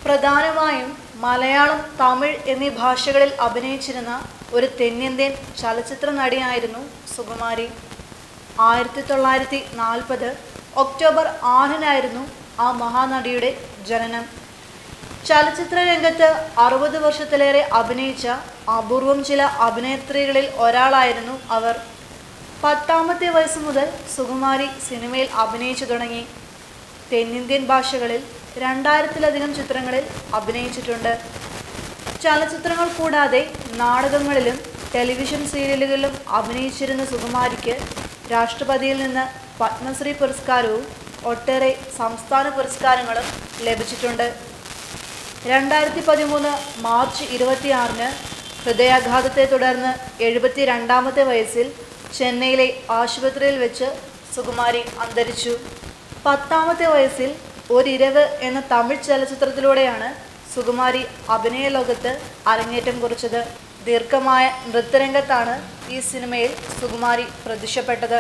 പ്രധാനമായും മലയാളം, തമിഴ് എന്നീ ഭാഷകളിൽ അഭിനയിച്ചിരുന്ന ഒരു തെന്നിന്ത്യൻ ചലച്ചിത്ര നടിയായിരുന്നു സുകുമാരി. 1940 ഒക്ടോബർ 6-നായിരുന്നു ആ മഹാനടിയുടെ ജനനം. ചലച്ചിത്ര രംഗത്ത് 60 വർഷത്തിലേറെ അഭിനയിച്ച അപൂർവം ചില അഭിനേത്രികളിൽ ഒരാളായിരുന്നു അവർ. 10ാമത്തെ വയസ്സ് മുതൽ സുകുമാരി സിനിമയിൽ അഭിനയിച്ചു തുടങ്ങി. തെന്നിന്ത്യൻ ഭാഷകളിൽ 2000-ലധികം ചിത്രങ്ങളിൽ അഭിനയിച്ചിട്ടുണ്ട്. ചലച്ചിത്രങ്ങൾ കൂടാതെ നാടകങ്ങളിലും ടെലിവിഷൻ സീരിയലുകളിലും അഭിനയിച്ചിരുന്ന സുകുമാരിക്ക് രാഷ്ട്രപതിയിൽ നിന്ന് പത്മശ്രീ പുരസ്കാരവും ഒട്ടേറെ സംസ്ഥാന പുരസ്കാരങ്ങളും ലഭിച്ചിട്ടുണ്ട്. 2013 മാർച്ച് 26-ന് ഹൃദയാഘാതത്തെ തുടർന്ന് 72ാമത്തെ വയസ്സിൽ ചെന്നൈയിലെ ആശുപത്രിയിൽ വെച്ച് സുകുമാരി അന്തരിച്ചു. 10ാമത്തെ വയസ്സിൽ ഒരിരവ് എന്ന തമിഴ് ചലച്ചിത്രത്തിലൂടെയാണ് സുകുമാരി അഭിനയ ലോകത്ത് അരങ്ങേറ്റം കുറിച്ചത്. ദീർഘമായ നൃത്തരംഗത്താണ് ഈ സിനിമയിൽ സുകുമാരി പ്രത്യക്ഷപ്പെട്ടത്.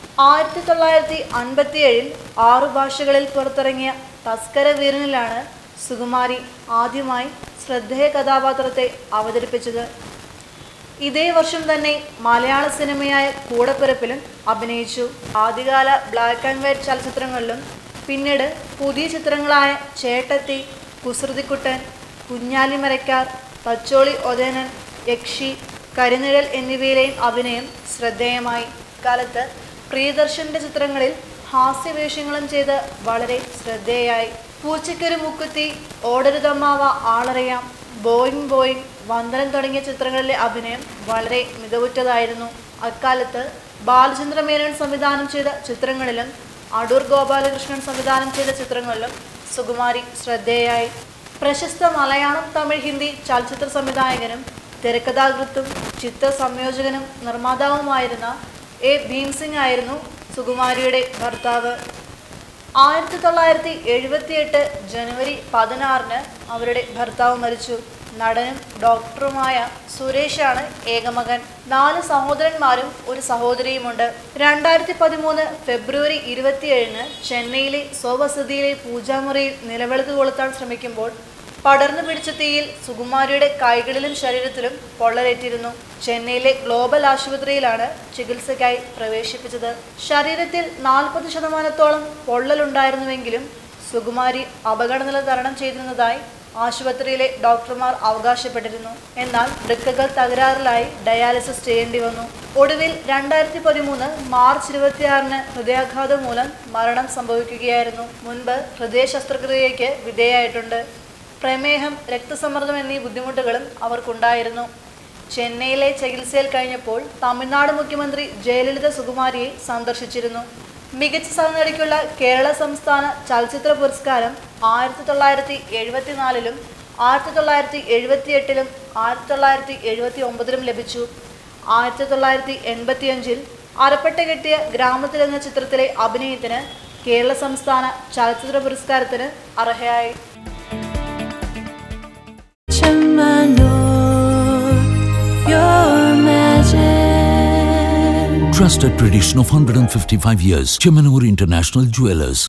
1957-ൽ 6 ഭാഷകളിൽ പുറത്തിറങ്ങിയ തസ്കര വീരനിലാണ് സുകുമാരി ആദ്യമായി ശ്രദ്ധേയ കഥാപാത്രത്തെ അവതരിപ്പിച്ചത്. ഇതേ വർഷം തന്നെ മലയാള സിനിമയായ കൂടപ്പിറപ്പിലും അഭിനയിച്ചു. ആദ്യകാല ബ്ലാക്ക് ആൻഡ് വൈറ്റ് ചലച്ചിത്രങ്ങളിലും പിന്നീട് പുതിയ ചിത്രങ്ങളായ ചേട്ടത്തി, കുസൃതിക്കുട്ടൻ, കുഞ്ഞാലിമരയ്ക്കാർ, തച്ചോളി ഒതേനൻ, യക്ഷി, കരിനിഴൽ എന്നിവയിലെയും അഭിനയം ശ്രദ്ധേയമായി. കാലത്ത് പ്രിയദർശന്റെ ചിത്രങ്ങളിൽ ഹാസ്യവേഷങ്ങളും ചെയ്ത് വളരെ ശ്രദ്ധേയായി. പൂച്ചയ്ക്കൊരു മുക്കുത്തി, ഓടരുതമ്മാവ, ആളറിയാം, ബോയിങ് ബോയിങ്, വന്ദനം തുടങ്ങിയ ചിത്രങ്ങളിലെ അഭിനയം വളരെ മികവുറ്റതായിരുന്നു. അക്കാലത്ത് ബാലചന്ദ്ര മേനോൻ സംവിധാനം ചെയ്ത ചിത്രങ്ങളിലും അടൂർ ഗോപാലകൃഷ്ണൻ സംവിധാനം ചെയ്ത ചിത്രങ്ങളിലും സുകുമാരി ശ്രദ്ധേയായി. പ്രശസ്ത മലയാളം, തമിഴ്, ഹിന്ദി ചലച്ചിത്ര സംവിധായകനും തിരക്കഥാകൃത്തും ചിത്ര സംയോജകനും നിർമ്മാതാവുമായിരുന്ന എ ഭീംസിംഗ് ആയിരുന്നു സുകുമാരിയുടെ ഭർത്താവ്. 1978 ജനുവരി 16-ന് അവരുടെ ഭർത്താവ് മരിച്ചു. നടനും ഡോക്ടറുമായ സുരേഷാണ് ഏകമകൻ. 4 സഹോദരന്മാരും ഒരു സഹോദരിയുമുണ്ട്. 2013 ഫെബ്രുവരി 27-ന് ചെന്നൈയിലെ സ്വവസതിയിലെ പൂജാമുറിയിൽ നിലവിളക്ക് കൊളുത്താൻ ശ്രമിക്കുമ്പോൾ പടർന്നു പിടിച്ച തീയിൽ സുകുമാരിയുടെ കൈകളിലും ശരീരത്തിലും പൊള്ളലേറ്റിരുന്നു. ചെന്നൈയിലെ ഗ്ലോബൽ ആശുപത്രിയിലാണ് ചികിത്സയ്ക്കായി പ്രവേശിപ്പിച്ചത്. ശരീരത്തിൽ 40% പൊള്ളലുണ്ടായിരുന്നുവെങ്കിലും സുകുമാരി അപകടനില തരണം ചെയ്തിരുന്നതായി ആശുപത്രിയിലെ ഡോക്ടർമാർ അവകാശപ്പെട്ടിരുന്നു. എന്നാൽ വൃക്കകൾ തകരാറിലായി ഡയാലിസിസ് ചെയ്യേണ്ടി വന്നു. ഒടുവിൽ 2013 മാർച്ച് 26-ന് ഹൃദയാഘാതം മൂലം മരണം സംഭവിക്കുകയായിരുന്നു. മുൻപ് ഹൃദയ ശസ്ത്രക്രിയയ്ക്ക് വിധേയായിട്ടുണ്ട്. പ്രമേഹം, രക്തസമ്മർദ്ദം എന്നീ ബുദ്ധിമുട്ടുകളും അവർക്കുണ്ടായിരുന്നു. ചെന്നൈയിലെ ചികിത്സയിൽ കഴിഞ്ഞപ്പോൾ തമിഴ്നാട് മുഖ്യമന്ത്രി ജയലളിത സുകുമാരിയെ സന്ദർശിച്ചിരുന്നു. മികച്ച സഹനടിക്കുള്ള കേരള സംസ്ഥാന ചലച്ചിത്ര പുരസ്കാരം 1974-ലും 1978-ലും 1979-ലും ലഭിച്ചു. 1985-ൽ അരപ്പട്ട കെട്ടിയ ഗ്രാമത്തിൽ എന്ന ചിത്രത്തിലെ അഭിനയത്തിന് കേരള സംസ്ഥാന ചലച്ചിത്ര പുരസ്കാരത്തിന് അർഹയായി. Trusted tradition of 155 years. Chemanur International Jewelers.